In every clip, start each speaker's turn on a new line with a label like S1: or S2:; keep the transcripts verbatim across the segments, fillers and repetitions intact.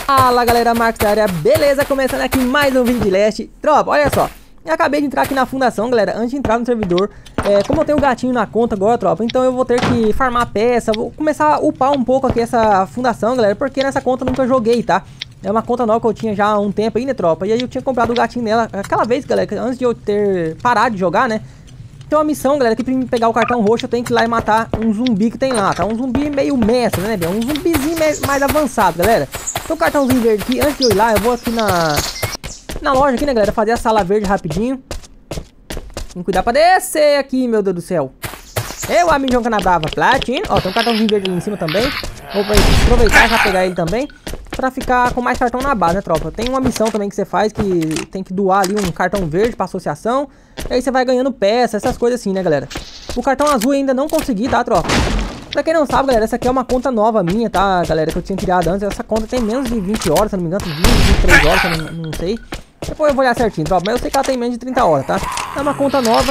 S1: Fala galera, Marcos da área, beleza? Começando aqui mais um vídeo de Leste. Tropa, olha só, eu acabei de entrar aqui na fundação, galera, antes de entrar no servidor. é, Como eu tenho um gatinho na conta agora, tropa, então eu vou ter que farmar peça. Vou começar a upar um pouco aqui essa fundação, galera, porque nessa conta eu nunca joguei, tá? É uma conta nova que eu tinha já há um tempo aí, né, tropa? E aí eu tinha comprado o gatinho nela aquela vez, galera, antes de eu ter parado de jogar, né? Tem uma missão, galera, que pra mim pegar o cartão roxo eu tenho que ir lá e matar um zumbi que tem lá, tá? Um zumbi meio mestre, né, bem? Um zumbizinho mais avançado, galera. Então o cartãozinho verde aqui, antes de eu ir lá, eu vou aqui na na loja aqui, né, galera, fazer a sala verde rapidinho. Tem que cuidar pra descer aqui, meu Deus do céu. Eu, a Mijão Canabrava Platinum. Ó, tem um cartãozinho verde ali em cima também. Vou aproveitar e já pegar ele também, pra ficar com mais cartão na base, né, tropa? Tem uma missão também que você faz, que tem que doar ali um cartão verde pra associação. E aí você vai ganhando peça, essas coisas assim, né, galera? O cartão azul ainda não consegui, tá, tropa? Pra quem não sabe, galera, essa aqui é uma conta nova minha, tá, galera? Que eu tinha criado antes. Essa conta tem menos de vinte horas, se não me engano, vinte, vinte e três horas, se eu não, não sei. Depois eu vou olhar certinho, tropa. Mas eu sei que ela tem menos de trinta horas, tá? É uma conta nova.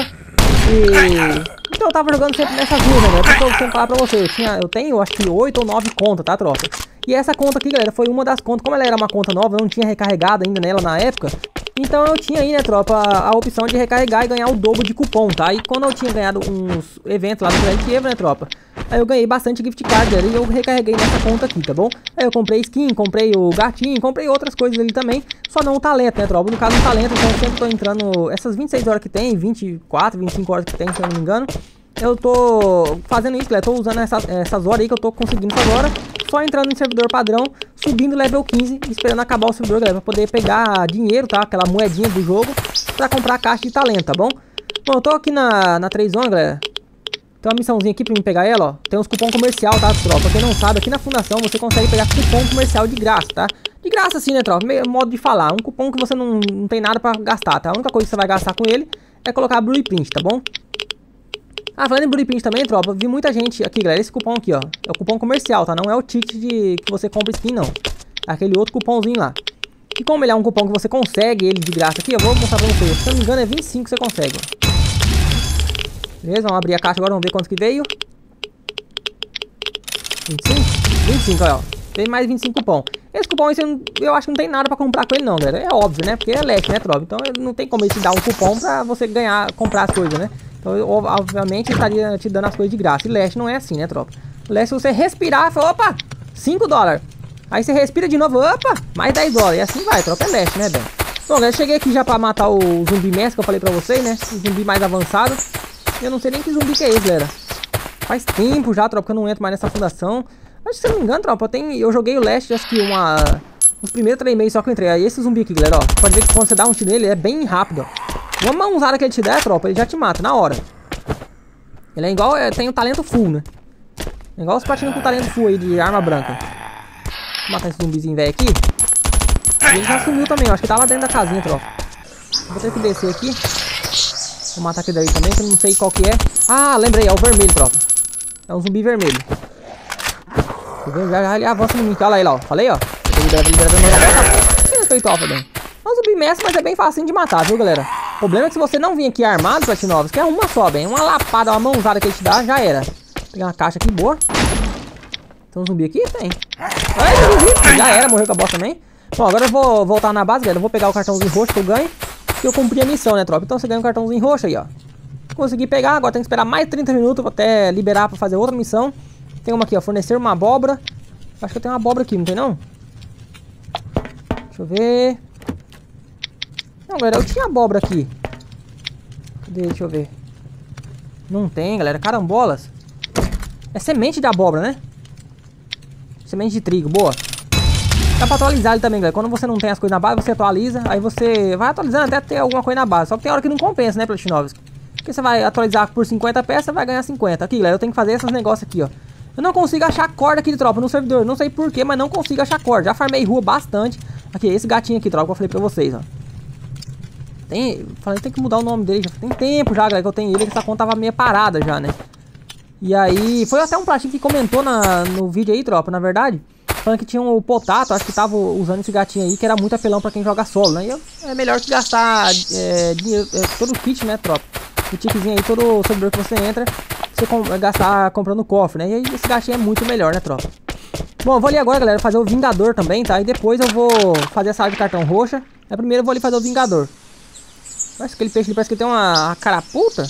S1: E... então eu tava jogando sempre nessas ruas, né, galera? Porque eu tenho que falar pra você, eu, tinha, eu tenho acho que oito ou nove contas, tá, tropa? E essa conta aqui, galera, foi uma das contas. Como ela era uma conta nova, eu não tinha recarregado ainda nela na época. Então eu tinha aí, né, tropa, a, a opção de recarregar e ganhar o dobro de cupom, tá? E quando eu tinha ganhado uns eventos lá no Planet Evo, né, tropa? Aí eu ganhei bastante gift card, galera, e eu recarreguei nessa conta aqui, tá bom? Aí eu comprei skin, comprei o gatinho, comprei outras coisas ali também. Só não o talento, né, tropa? No caso, o talento, então eu sempre tô entrando essas vinte e seis horas que tem, vinte e quatro, vinte e cinco horas que tem, se eu não me engano. Eu tô fazendo isso, galera, tô usando essa, essas horas aí que eu tô conseguindo essas horas. Só entrando em servidor padrão, subindo level quinze, esperando acabar o servidor, galera, pra poder pegar dinheiro, tá? Aquela moedinha do jogo, pra comprar a caixa de talento, tá bom? Bom, eu tô aqui na, na três zona, galera. Tem uma missãozinha aqui pra mim pegar ela, ó. Tem uns cupom comercial, tá, tropa? Pra quem não sabe, aqui na fundação você consegue pegar cupom comercial de graça, tá? De graça assim, né, tropa? Meio modo de falar. Um cupom que você não, não tem nada pra gastar, tá? A única coisa que você vai gastar com ele é colocar blueprint, tá bom? Ah, falando em blueprint também, tropa, vi muita gente aqui, galera, esse cupom aqui, ó, é o cupom comercial, tá? Não é o ticket de que você compra skin, não. É aquele outro cupomzinho lá. E como ele é um cupom que você consegue ele de graça aqui, eu vou mostrar pra vocês. Se não me engano é vinte e cinco que você consegue, ó. Beleza, vamos abrir a caixa agora, vamos ver quanto que veio. vinte e cinco? vinte e cinco, ó. Tem mais vinte e cinco cupom. Esse cupom esse, eu acho que não tem nada pra comprar com ele não, galera. É óbvio, né? Porque é Leste, né, tropa? Então não tem como ele te dar um cupom pra você ganhar, comprar as coisas, né? Então, eu, obviamente, ele estaria te dando as coisas de graça. E Leste não é assim, né, tropa? Leste, se você respirar, fala, opa, cinco dólares. Aí você respira de novo, opa, mais dez dólares. E assim vai, tropa, é Leste, né, bem? Bom, galera, cheguei aqui já pra matar o zumbi mestre que eu falei pra vocês, né? O zumbi mais avançado. Eu não sei nem que zumbi que é esse, galera. Faz tempo já, tropa, que eu não entro mais nessa fundação. Acho que, se eu não me engano, tropa, eu, tenho, eu joguei o Leste, acho que uma... os primeiros três meses só que eu entrei. Aí esse zumbi aqui, galera, ó. Pode ver que quando você dá um tiro nele, ele é bem rápido, ó. Uma mãozada que ele te der, tropa, ele já te mata na hora. Ele é igual, é, tem o talento full, né? É igual os platinos com talento full aí de arma branca. Vou matar esse zumbizinho velho aqui. E ele já sumiu também, ó. Acho que tá lá dentro da casinha, tropa. Vou ter que descer aqui. Vou matar aquele daí também, que eu não sei qual que é. Ah, lembrei, é o vermelho, tropa. É um zumbi vermelho. Já, já ele avança no mim. Olha lá ele, ó. Falei, ó. É um zumbi mestre, mas é bem facinho de matar, viu, galera? O problema é que se você não vir aqui armado, Platinovos, que é uma só, bem. Uma lapada, uma mãozada que ele te dá, já era. Vou pegar uma caixa aqui, boa. Tem um zumbi aqui? Tem. Ai, zumbi. Já era, morreu com a bosta também. Bom, agora eu vou voltar na base, galera. Eu vou pegar o cartãozinho roxo que eu ganho. Que eu cumpri a missão, né, tropa? Então você ganha um cartãozinho roxo aí, ó. Consegui pegar, agora tem que esperar mais trinta minutos até liberar pra fazer outra missão. Tem uma aqui, ó. Fornecer uma abóbora. Acho que eu tenho uma abóbora aqui, não tem não? Deixa eu ver. Não, galera, eu tinha abóbora aqui. Cadê? Deixa eu ver. Não tem, galera. Carambolas. É semente de abóbora, né? Semente de trigo, boa. Dá pra atualizar ele também, galera. Quando você não tem as coisas na base, você atualiza. Aí você vai atualizando até ter alguma coisa na base. Só que tem hora que não compensa, né, Platinovos? Porque você vai atualizar por cinquenta peças, vai ganhar cinquenta. Aqui, galera, eu tenho que fazer esses negócios aqui, ó. Eu não consigo achar corda aqui de tropa no servidor. Não sei porquê, mas não consigo achar corda. Já farmei rua bastante. Aqui, esse gatinho aqui, tropa, que eu falei pra vocês, ó. Tem... Falei, tem que mudar o nome dele. Já tem tempo já, galera, que eu tenho ele. Que essa conta tava meio parada já, né? E aí... Foi até um platinho que comentou na, no vídeo aí, tropa, na verdade. Falando que tinha um Potato, acho que tava usando esse gatinho aí, que era muito apelão pra quem joga solo, né? E eu, é melhor que gastar é, dinheiro, é, todo o kit, né, tropa? O tickzinho aí, todo servidor que você entra, você com, gastar comprando cofre, né? E aí esse gatinho é muito melhor, né, tropa? Bom, eu vou ali agora, galera, fazer o Vingador também, tá? E depois eu vou fazer a sala de cartão roxa. Aí primeiro eu vou ali fazer o Vingador. Parece que aquele peixe ali parece que tem uma, uma caraputa.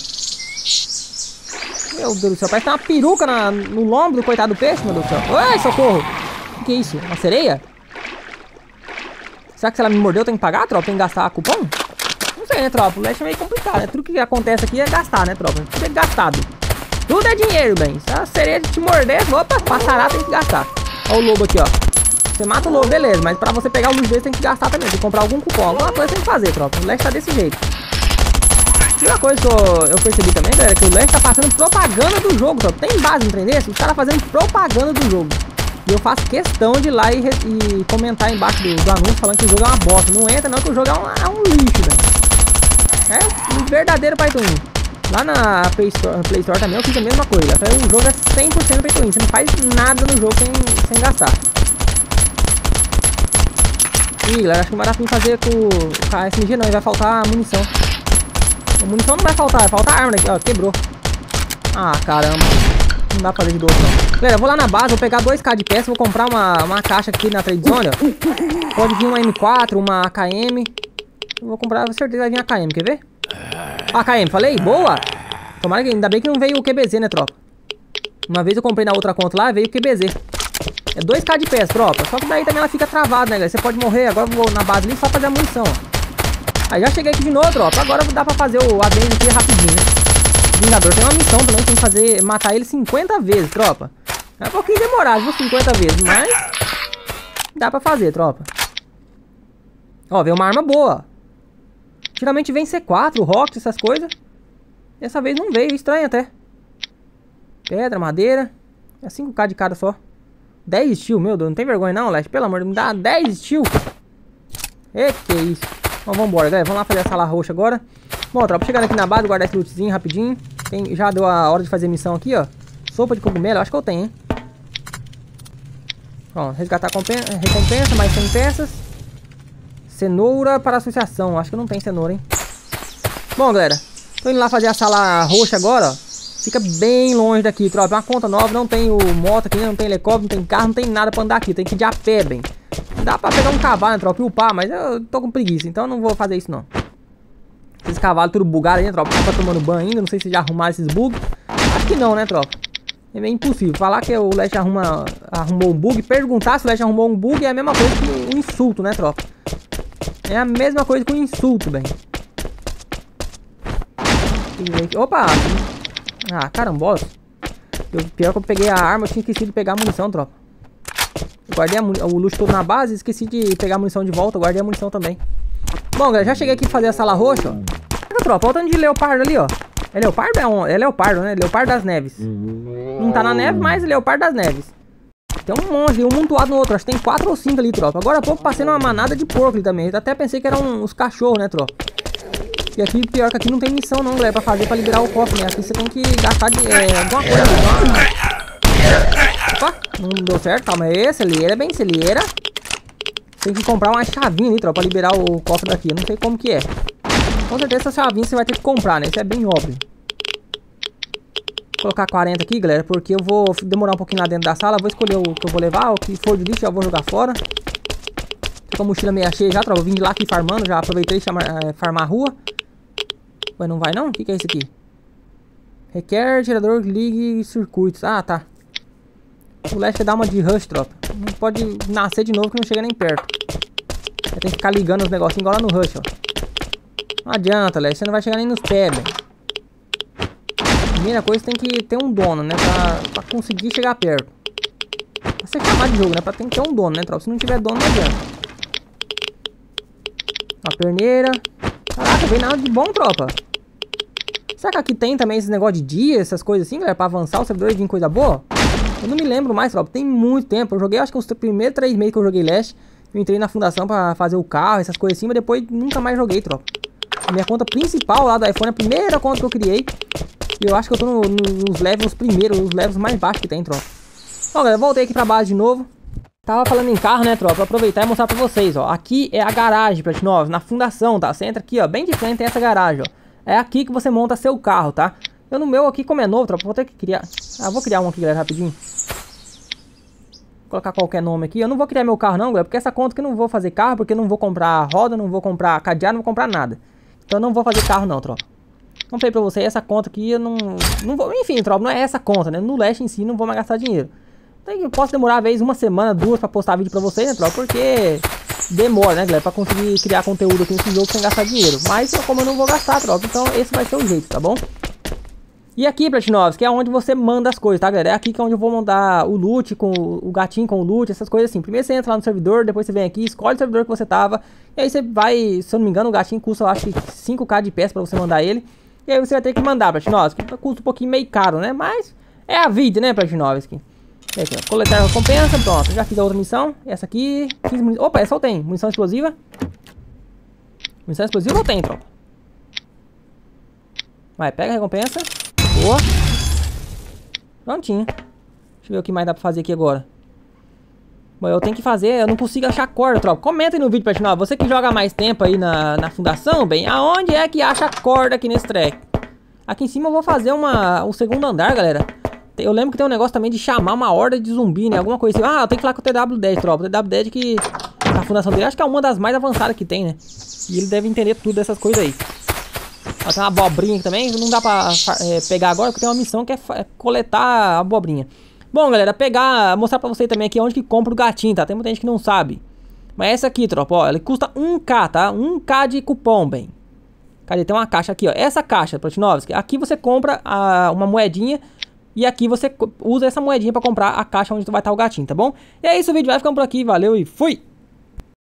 S1: Meu Deus do céu, parece que tem uma peruca na, no lombo do coitado do peixe, meu Deus do céu. Ai, socorro! O que é isso? Uma sereia? Será que se ela me mordeu eu tenho que pagar, tropa? Tem que gastar cupom? Não sei, né, tropa? O Leste é meio complicado, né? Tudo que acontece aqui é gastar, né, tropa? Tudo é gastado. Tudo é dinheiro, bem. Se a sereia te morder, opa, passará, tem que gastar. Olha o lobo aqui, ó. Você mata o lobo, beleza. Mas pra você pegar o luxo dele, tem que gastar também. Tem que comprar algum cupom. Alguma coisa tem que fazer, tropa. O Leste tá desse jeito. E uma coisa que eu, eu percebi também, galera, é que o Leste tá passando propaganda do jogo, tropa. Tem base, entendeu? Os caras fazendo propaganda do jogo. E eu faço questão de ir lá e, e comentar embaixo do, do anúncio falando que o jogo é uma bosta. Não entra não, que o jogo é um, é um lixo, velho. É um verdadeiro pay to win. Lá na Play Store, Play Store também eu fiz a mesma coisa. Até o jogo é cem por cento pay to win. Você não faz nada no jogo sem, sem gastar. Ih, galera, acho que não vai dar pra mim fazer com o K S M G não. Vai faltar munição. A munição não vai faltar, vai faltar arma aqui, ó. Quebrou. Ah, caramba. Não dá pra fazer de dois não. Galera, eu vou lá na base, vou pegar dois K de peça. Vou comprar uma, uma caixa aqui na Trade Zone, ó. Pode vir uma M quatro, uma A K M. Eu vou comprar, com certeza vai vir a A K M, quer ver? A K M, falei? Boa! Tomara que, ainda bem que não veio o Q B Z, né, tropa? Uma vez eu comprei na outra conta lá, veio o Q B Z. É dois K de peça, tropa. Só que daí também ela fica travada, né, galera? Você pode morrer, agora eu vou na base ali só fazer a munição, ó. Aí já cheguei aqui de novo, tropa. Agora dá pra fazer o adendo aqui rapidinho, né? Vingador tem uma missão também, tem que fazer, matar ele cinquenta vezes, tropa. É um pouquinho demorado, viu? cinquenta vezes, mas dá pra fazer, tropa. Ó, veio uma arma boa. Geralmente vem C quatro, Rocket, essas coisas. Dessa vez não veio, estranho até. Pedra, madeira. É cinco K de cada só. dez steel, meu Deus, não tem vergonha não, Leste. Pelo amor de Deus, me dá dez steel. E que isso. Então vambora, galera. Vamos lá fazer a sala roxa agora. Bom, tropa, chegando aqui na base, guardar esse lootzinho rapidinho. Tem, já deu a hora de fazer missão aqui, ó. Sopa de cogumelo, acho que eu tenho, hein. Ó, resgatar recompensa, mais cem peças. Cenoura para associação. Acho que não tem cenoura, hein. Bom, galera. Tô indo lá fazer a sala roxa agora, ó. Fica bem longe daqui, tropa. É uma conta nova, não tem o moto aqui, não tem helicóptero, não tem carro, não tem nada pra andar aqui. Tem que ir de a pé, bem. Dá pra pegar um cavalo, né, tropa, e upar, mas eu tô com preguiça, então eu não vou fazer isso, não. Esses cavalos tudo bugados aí, né, tropa? Tá tomando banho ainda, não sei se já arrumaram esses bugs. Acho que não, né, tropa? É meio impossível. Falar que o Leste arruma, arrumou um bug, perguntar se o Leste arrumou um bug é a mesma coisa que um insulto, né, tropa? É a mesma coisa que um insulto, bem. Opa! Ah, carambola. Eu, pior que eu peguei a arma, eu tinha esquecido de pegar a munição, tropa. Eu guardei a o luxo todo na base, esqueci de pegar a munição de volta, eu guardei a munição também. Bom, galera, já cheguei aqui pra fazer a sala roxa, ó. Olha, tropa, olha o tanto de leopardo ali, ó. É leopardo? É, um, é leopardo, né? Leopardo das neves. Não tá na neve, mas é leopardo das neves. Tem um monte, um montuado no outro. Acho que tem quatro ou cinco ali, tropa. Agora há pouco passei numa manada de porco ali também. Eu até pensei que eram os cachorros, né, tropa? E aqui, pior que aqui não tem missão não, galera, pra fazer, pra liberar o cofre, né? Aqui você tem que gastar de, é, alguma coisa. Alguma... Opa, não deu certo. Calma aí, celeira, bem, celeira. Tem que comprar uma chavinha ali, tropa, pra liberar o cofre daqui. Eu não sei como que é. Com certeza essa chavinha você vai ter que comprar, né? Isso é bem óbvio. Vou colocar quarenta aqui, galera, porque eu vou demorar um pouquinho lá dentro da sala. Vou escolher o que eu vou levar, o que for de lixo já vou jogar fora. Tô com a mochila meio cheia já, tropa. Eu vim de lá aqui farmando, já aproveitei chamar, é, farmar a rua. Ué, não vai não? O que que é isso aqui? Requer gerador, ligue circuitos. Ah, tá. O Leste dá uma de rush, tropa. Não pode nascer de novo que não chega nem perto. Tem que ficar ligando os negocinhos igual lá no rush, ó. Não adianta, Leste. Você não vai chegar nem nos pés, velho. Primeira coisa, tem que ter um dono, né? Pra, pra conseguir chegar perto. Pra ser chamado de jogo, né? Pra ter que ter um dono, né, tropa? Se não tiver dono, não adianta. Uma perneira. Caraca, veio nada de bom, tropa. Será que aqui tem também esse negócio de dia, essas coisas assim, galera? Pra avançar o servidor e vir coisa boa? Eu não me lembro mais, tropa. Tem muito tempo. Eu joguei, acho que os primeiros três meses que eu joguei Leste. Eu entrei na fundação pra fazer o carro, essas coisas assim. Mas depois nunca mais joguei, tropa. A minha conta principal lá do iPhone, a primeira conta que eu criei. E eu acho que eu tô no, no, nos levels primeiros, os levels mais baixos que tem, tropa. Bom, galera, voltei aqui pra base de novo. Tava falando em carro, né, tropa? Vou aproveitar e mostrar pra vocês, ó. Aqui é a garagem, Plat nove, na fundação, tá? Você entra aqui, ó, bem de frente tem essa garagem, ó. É aqui que você monta seu carro, tá? Eu no meu aqui, como é novo, tropa, vou ter que criar... Ah, vou criar um aqui, galera, rapidinho. colocar qualquer nome aqui. Eu não vou criar meu carro não, galera, porque essa conta que eu não vou fazer carro, porque eu não vou comprar roda, não vou comprar cadeado, não vou comprar nada. Então eu não vou fazer carro não, tropa. Como falei pra você, essa conta aqui eu não, não vou... Enfim, tropa, não é essa conta, né? No Leste em si não vou mais gastar dinheiro. Então eu posso demorar, às vezes, uma semana, duas pra postar vídeo pra vocês, né, tropa? Porque demora, né, galera? Pra conseguir criar conteúdo aqui nesse jogo sem gastar dinheiro. Mas como eu não vou gastar, tropa, então esse vai ser o jeito, tá bom? E aqui, Platinovski, que é onde você manda as coisas, tá, galera? É aqui que é onde eu vou mandar o loot, com o gatinho com o loot, essas coisas assim. Primeiro você entra lá no servidor, depois você vem aqui, escolhe o servidor que você tava. E aí você vai, se eu não me engano, o gatinho custa, eu acho que cinco K de peça pra você mandar ele. E aí você vai ter que mandar, Platinovski, que custa um pouquinho meio caro, né? Mas é a vida, né, Platinovski? Aqui, ó, coletar a recompensa, pronto. Já fiz a outra missão. Essa aqui, fiz munição. Opa, essa eu tenho. Munição explosiva. Munição explosiva eu tenho, tropa. Vai, pega a recompensa. Boa. Prontinho. Deixa eu ver o que mais dá pra fazer aqui agora. Bom, eu tenho que fazer, eu não consigo achar corda, tropa. Comenta aí no vídeo, Platinovski. Você que joga mais tempo aí na, na fundação, bem, aonde é que acha corda aqui nesse track? Aqui em cima eu vou fazer uma, um segundo andar, galera. Eu lembro que tem um negócio também de chamar uma horda de zumbi, né? Alguma coisa assim. Ah, eu tenho que falar com o T W dez, tropa. O T W dez que a fundação dele acho que é uma das mais avançadas que tem, né? E ele deve entender tudo dessas coisas aí. Ó, tem uma abobrinha aqui também. Não dá pra é, pegar agora, porque tem uma missão que é, é coletar a abobrinha. Bom, galera, pegar, mostrar pra vocês também aqui onde que compra o gatinho, tá? Tem muita gente que não sabe. Mas essa aqui, tropa, ó, ele custa um K, tá? um K de cupom, bem. Cadê? Tem uma caixa aqui, ó. Essa caixa, Platinovski, aqui você compra a, uma moedinha. E aqui você usa essa moedinha pra comprar a caixa onde vai estar o gatinho, tá bom? E é isso, o vídeo vai ficando por aqui. Valeu e fui!